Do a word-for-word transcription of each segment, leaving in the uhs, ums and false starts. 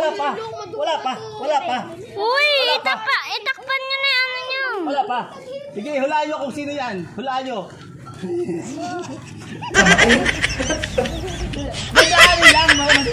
wala pa. Wala pa. Wala pa. Uy, itak pa. Itakpan nyo na yung ano nyo. Wala pa. Sige, hulaan nyo kung sino yan. Hulaan nyo. Magdaan lang.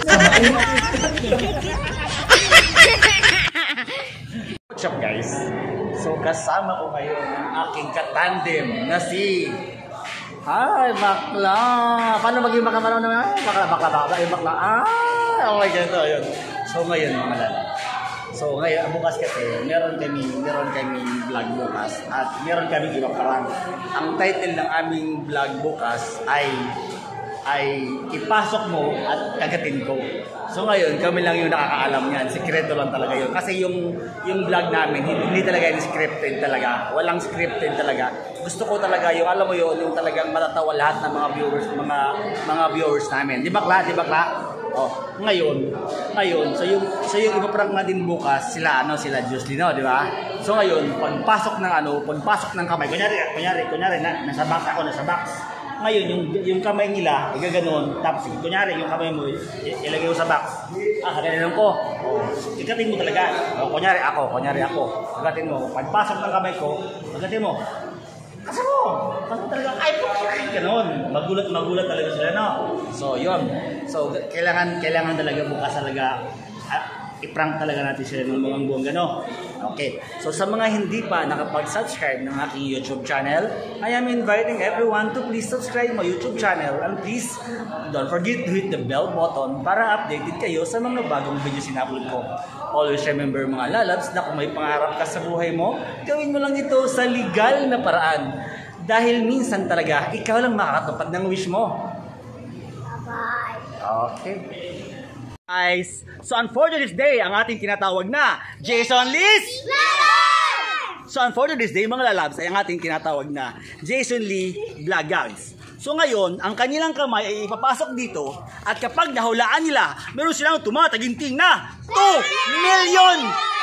What's up guys? So kasama ko ngayon ang aking katandem na si... Ay, bakla! Paano maging makamalaw naman? Bakla, bakla, bakla, yung bakla. Ah! Oh my God, so yun. So ngayon mga lala. So ngayon, bukas kasi, meron kami, meron kami vlog bukas at meron kami ibang parang. Ang title ng aming vlog bukas ay ay ipasok mo at kagatin ko. So ngayon, kami lang yung nakakaalam niyan. Sikreto lang talaga yun. Kasi yung yung vlog namin, hindi, hindi talaga yung scripted talaga. Walang scripted talaga. Gusto ko talaga yung, alam mo yun, yung talagang matatawa lahat ng mga viewers, mga mga viewers namin. Di ba, Kla? Di ba, Kla? Oh, ngayon, ngayon, so yung so yung ipaprank natin bukas, sila ano, sila Jocelyn, di ba? So ngayon, pagpasok ng ano, pagpasok ng kamay, kunyari, kunyari, kunyari na nasa box ako, nasa box. Ngayon, yung, yung kamay nila, igaganon, tapos kunyari, yung kamay mo, ilagay mo sa box. Ah, ganyan ko. Oh, ikatin mo talaga. Oh, kunyari ako, kunyari ako. Ikatin mo. Pagpasok ng kamay ko, ikatin mo. Kasi mo, kasi talaga, ay, ganon. Magulat, magulat talaga sila, no? So, yun. So, kailangan, kailangan talaga bukas talaga, ah, i-prank talaga natin sila ng mga buong gano. Okay. So sa mga hindi pa nakapag-subscribe ng aking YouTube channel, I am inviting everyone to please subscribe my YouTube channel and please don't forget to hit the bell button para updated kayo sa mga bagong videos in-upload ko. Always remember mga lalabs na kung may pangarap ka sa buhay mo, gawin mo lang ito sa legal na paraan. Dahil minsan talaga, ikaw lang makakatupad ng wish mo. Bye. Okay. Guys, so unfortunately this day, ang ating tinatawag na Jason Lee's So unfortunately this day, mga lalabs, ay ang ating tinatawag na Jason Lee Vloggers. So ngayon, ang kanilang kamay ay ipapasok dito at kapag nahulaan nila, meron silang tumataginting na two million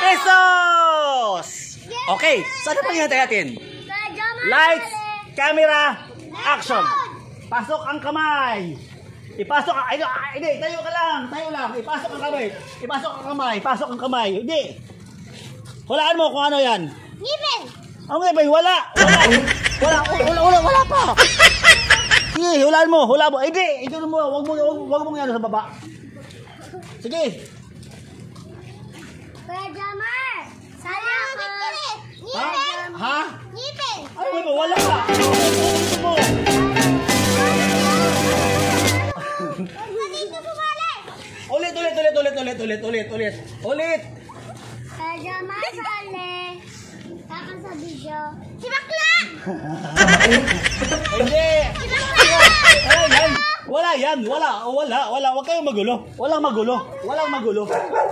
pesos! Okay, so ano pag natin? Lights, camera, action! Pasok ang kamay! Ipasok ang, ay, hindi, tayo ka lang, tayo lang, ipasok ang kamay, ipasok ang kamay, pasok ang kamay, hindi. Hulaan mo kung ano yan. Ngipin! Ang ngipin, wala, wala, wala, wala, wala, wala pa. Sige, hulaan mo, hulaan mo, hindi, ito mo, wag mo, wag mo yan sa baba. Sige. Kuya Jamar, sali ako. Ha? Ha? Ngipin! Ano mo, wala pa. Ito mo. Ulit, ulit, ulit, ulit, ulit, ulit, ulit, ulit, ulit. Kuya Jamar, sali. Kaka sa video. Si Bakla! Hindi. Si Bakla! Ay, yan. Wala yan, wala, wala, wala. Huwag kayong magulo. Walang magulo. Walang magulo.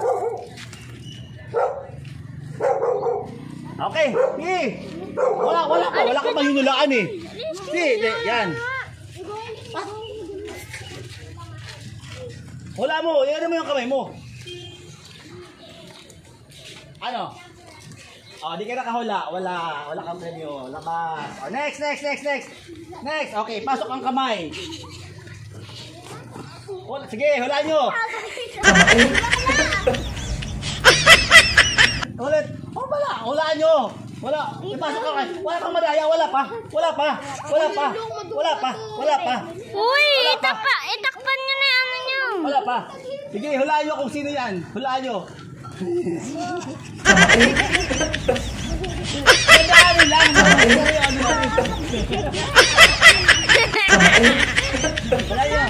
Okay. Sige. Wala, wala ka. Wala ka mahinulaan eh. Sige, yan. Wala mo. Yan mo yung kamay mo. Ano? Oh, di ka nakahula. Wala. Wala kang premyo. Labas. Oh, next, next, next, next. Next. Okay, pasok ang kamay. Wala. Sige, hulaan nyo. Ulit. Oh, wala. Hulaan nyo. Wala. Ipasok ka. Wala kang madaya. Wala pa. Wala pa. Wala pa. Wala pa. Wala pa. Uy, itak pa. Itakpan nyo na yung ano nyo. Wala pa. Sige, hulaan nyo kung sino yan. Hulaan nyo. Magdaan lang. Wala nyo.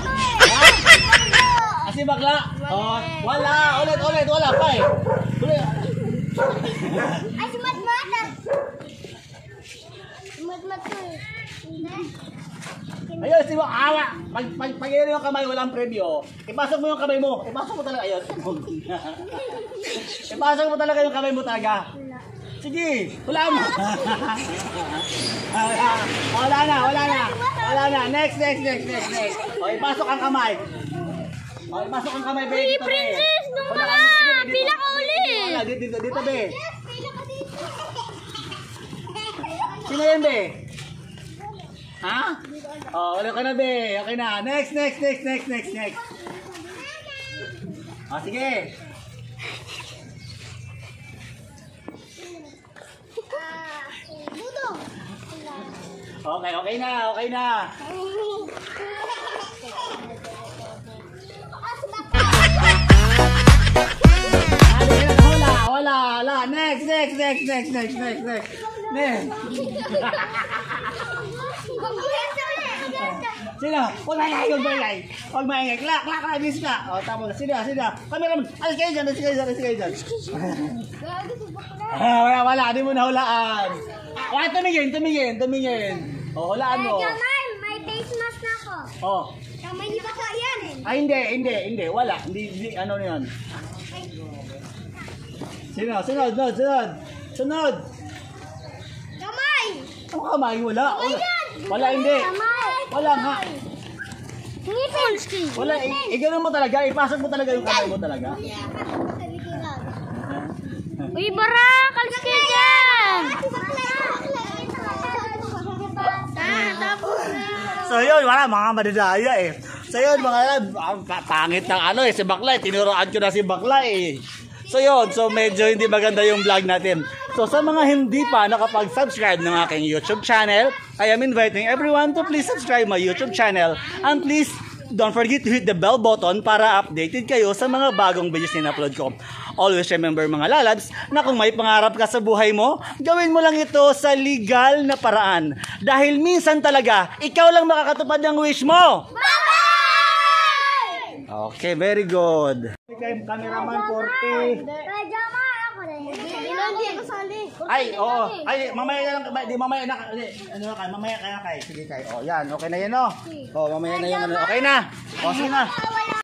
Kasi bakla. Oh, wala. Ulit, ulit. Wala pa eh. Ulit. Ay, si Matmat. Si Matmat to eh. Ayun, si mo, awa. Pag, pag, pag yung kamay, walang preview. Ipasok mo yung kamay mo. Ipasok mo talaga. Ayun. Ipasok mo talaga yung kamay mo talaga. Sige, wala mo. Wala na, wala na. Wala na. Next, next, next, next, next. O, ipasok ang kamay. O, ipasok ang kamay, be. Uy, princess, nung mga pila ka ulit. Wala, dito, dito, dito, be. Sino yan, be? Ha? Oh, wala ka na, be. Okay na. Next, next, next, next, next, next. O, sige. Ah, budong. Okay, okay na, okay na. Wala, wala, wala. Next, next, next, next, next, next, next. Next. Sino? Huwag maingay, huwag maingay. Huwag maingay. Klak, klak, klak, miss ka. O, tama na. Sino, sino? Cameraman. Alis kayo dyan, alis kayo dyan, alis kayo dyan. Ah, wala, wala. Di mo nahulaan. O, tumingin, tumingin, tumingin. O, hulaan mo. Jamal, may face mask na ako. O. Kamay ni baka yan. Ay, hindi, hindi, hindi. Wala. Hindi, hindi, ano na yun. Sino? Sunod, sunod, sunod. Sunod. Kamay. Ang kamay, wala. Wala, wala hindi. Kamay. Wala nga. Ngipin. Wala, i- i-gano'n mo talaga. Ipasok mo talaga yung kamay mo talaga. Uy, bara! Kalis ka dyan! So yun, wala, mga madadaya eh. So yun, mga ang pangit ng ano eh, si Bakla eh. Tinuruan ko na si Bakla eh. So yun, so medyo hindi maganda yung vlog natin. So sa mga hindi pa nakapag-subscribe ng aking YouTube channel, I am inviting everyone to please subscribe my YouTube channel. And please, don't forget to hit the bell button para updated kayo sa mga bagong videos na upload ko. Always remember mga lalabs na kung may pangarap ka sa buhay mo, gawin mo lang ito sa legal na paraan. Dahil minsan talaga, ikaw lang makakatupad ng wish mo. Okay, very good. Cameraman forty. Kaya Jamal, ako rin. Hindi ako sali. Ay, oo. Ay, mamaya na lang. Di, mamaya na. Di, ano ka? Mamaya ka na kay. Sige kay. Oh, yan. Okay na yan, oh. Oh, mamaya na yung ano. Okay na. Oh, sige na. Wala